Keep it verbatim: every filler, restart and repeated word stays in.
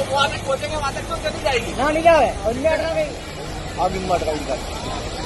वहाँ तक पहुँचेंगे, वहाँ तक तो चली जाएगी। हाँ नहीं जाए और नहीं अटका गई। अब इन अटका